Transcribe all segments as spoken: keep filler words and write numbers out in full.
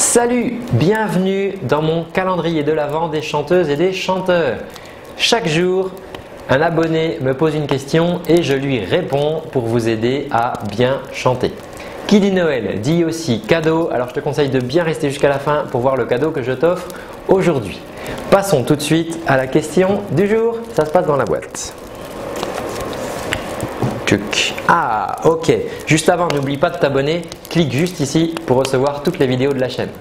Salut, bienvenue dans mon calendrier de l'Avent des chanteuses et des chanteurs. Chaque jour, un abonné me pose une question et je lui réponds pour vous aider à bien chanter. Qui dit Noël dit aussi cadeau, alors je te conseille de bien rester jusqu'à la fin pour voir le cadeau que je t'offre aujourd'hui. Passons tout de suite à la question du jour, ça se passe dans la boîte. Ah, ok. Juste avant, n'oublie pas de t'abonner. Clique juste ici pour recevoir toutes les vidéos de la chaîne.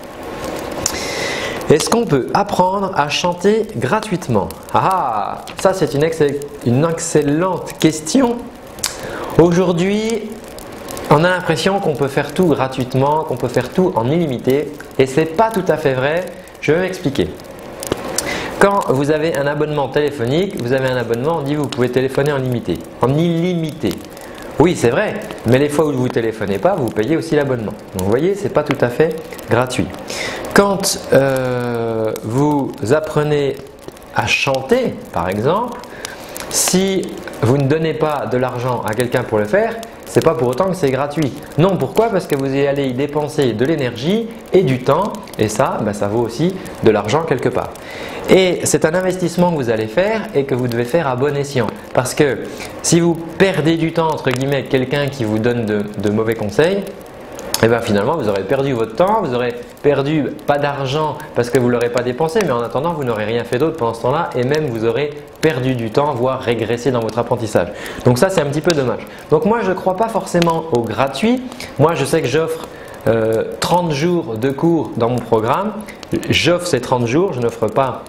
Est-ce qu'on peut apprendre à chanter gratuitement? Ah, ça c'est une, excell- une excellente question. Aujourd'hui, on a l'impression qu'on peut faire tout gratuitement, qu'on peut faire tout en illimité. Et ce n'est pas tout à fait vrai. Je vais m'expliquer. Quand vous avez un abonnement téléphonique, vous avez un abonnement, on dit vous pouvez téléphoner en limité, en illimité. Oui, c'est vrai, mais les fois où vous ne téléphonez pas, vous payez aussi l'abonnement. Donc vous voyez, ce n'est pas tout à fait gratuit. Quand euh, vous apprenez à chanter, par exemple, si vous ne donnez pas de l'argent à quelqu'un pour le faire, ce n'est pas pour autant que c'est gratuit. Non, pourquoi? Parce que vous allez y dépenser de l'énergie et du temps et ça, ben, ça vaut aussi de l'argent quelque part. Et c'est un investissement que vous allez faire et que vous devez faire à bon escient. Parce que si vous perdez du temps entre guillemets avec quelqu'un qui vous donne de, de mauvais conseils, et bien finalement vous aurez perdu votre temps, vous aurez perdu pas d'argent parce que vous ne l'aurez pas dépensé, mais en attendant vous n'aurez rien fait d'autre pendant ce temps-là et même vous aurez perdu du temps, voire régressé dans votre apprentissage. Donc ça c'est un petit peu dommage. Donc moi je ne crois pas forcément au gratuit. Moi je sais que j'offre euh, trente jours de cours dans mon programme. J'offre ces trente jours, je n'offre pas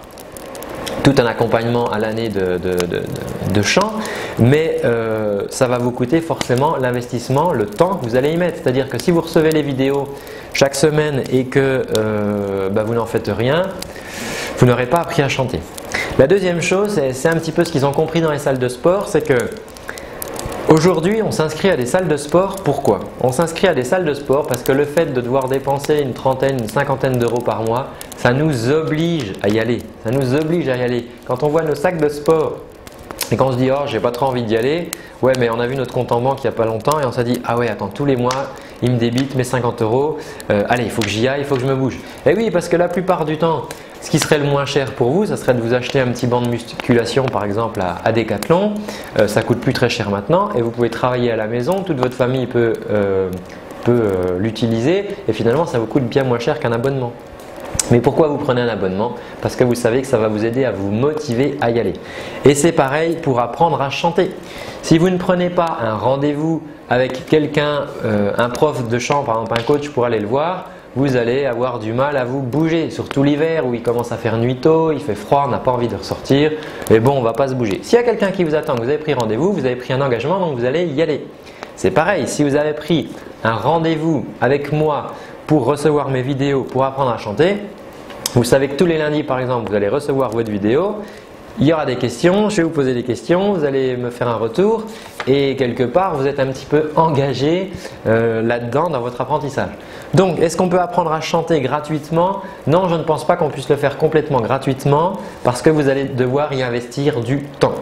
tout un accompagnement à l'année de, de, de, de chant, mais euh, ça va vous coûter forcément l'investissement, le temps que vous allez y mettre. C'est-à-dire que si vous recevez les vidéos chaque semaine et que euh, bah, vous n'en faites rien, vous n'aurez pas appris à chanter. La deuxième chose, c'est un petit peu ce qu'ils ont compris dans les salles de sport, c'est que aujourd'hui, on s'inscrit à des salles de sport. Pourquoi? On s'inscrit à des salles de sport parce que le fait de devoir dépenser une trentaine, une cinquantaine d'euros par mois, ça nous oblige à y aller. Ça nous oblige à y aller. Quand on voit nos sacs de sport et qu'on se dit « Oh, j'ai pas trop envie d'y aller », ouais, mais on a vu notre compte en banque il n'y a pas longtemps et on s'est dit « Ah ouais, attends, tous les mois, il me débite mes cinquante euros. Euh, allez, il faut que j'y aille, il faut que je me bouge. » Et oui, parce que la plupart du temps, ce qui serait le moins cher pour vous, ça serait de vous acheter un petit banc de musculation par exemple à, à Decathlon. Euh, ça coûte plus très cher maintenant et vous pouvez travailler à la maison. Toute votre famille peut, euh, peut euh, l'utiliser et finalement ça vous coûte bien moins cher qu'un abonnement. Mais pourquoi vous prenez un abonnement? Parce que vous savez que ça va vous aider à vous motiver à y aller. Et c'est pareil pour apprendre à chanter. Si vous ne prenez pas un rendez-vous avec quelqu'un, euh, un prof de chant par exemple un coach pour aller le voir, vous allez avoir du mal à vous bouger, surtout l'hiver où il commence à faire nuit tôt, il fait froid, on n'a pas envie de ressortir, mais bon, on ne va pas se bouger. S'il y a quelqu'un qui vous attend, que vous avez pris rendez-vous, vous avez pris un engagement, donc vous allez y aller. C'est pareil, si vous avez pris un rendez-vous avec moi pour recevoir mes vidéos, pour apprendre à chanter, vous savez que tous les lundis par exemple, vous allez recevoir votre vidéo, il y aura des questions, je vais vous poser des questions, vous allez me faire un retour et quelque part vous êtes un petit peu engagé euh, là-dedans dans votre apprentissage. Donc est-ce qu'on peut apprendre à chanter gratuitement? Non, je ne pense pas qu'on puisse le faire complètement gratuitement parce que vous allez devoir y investir du temps.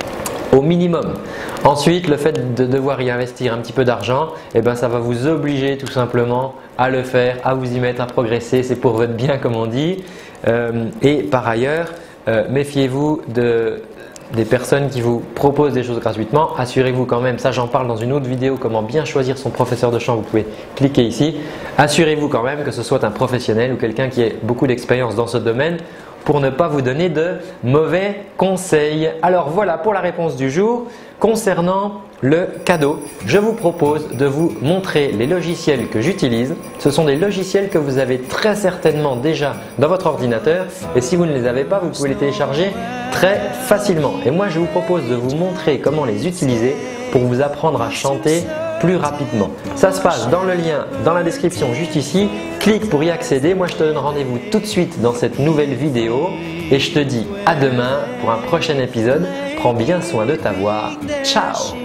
Au minimum. Ensuite, le fait de devoir y investir un petit peu d'argent, eh ben, ça va vous obliger tout simplement à le faire, à vous y mettre, à progresser. C'est pour votre bien comme on dit. Euh, et par ailleurs, euh, méfiez-vous de, des personnes qui vous proposent des choses gratuitement. Assurez-vous quand même, ça j'en parle dans une autre vidéo, comment bien choisir son professeur de chant. Vous pouvez cliquer ici. Assurez-vous quand même que ce soit un professionnel ou quelqu'un qui ait beaucoup d'expérience dans ce domaine pour ne pas vous donner de mauvais conseils. Alors voilà pour la réponse du jour. Concernant le cadeau, je vous propose de vous montrer les logiciels que j'utilise. Ce sont des logiciels que vous avez très certainement déjà dans votre ordinateur et si vous ne les avez pas, vous pouvez les télécharger très facilement. Et moi, je vous propose de vous montrer comment les utiliser pour vous apprendre à chanter plus rapidement. Ça se passe dans le lien dans la description juste ici. Clique pour y accéder. Moi, je te donne rendez-vous tout de suite dans cette nouvelle vidéo et je te dis à demain pour un prochain épisode. Prends bien soin de ta voix. Ciao!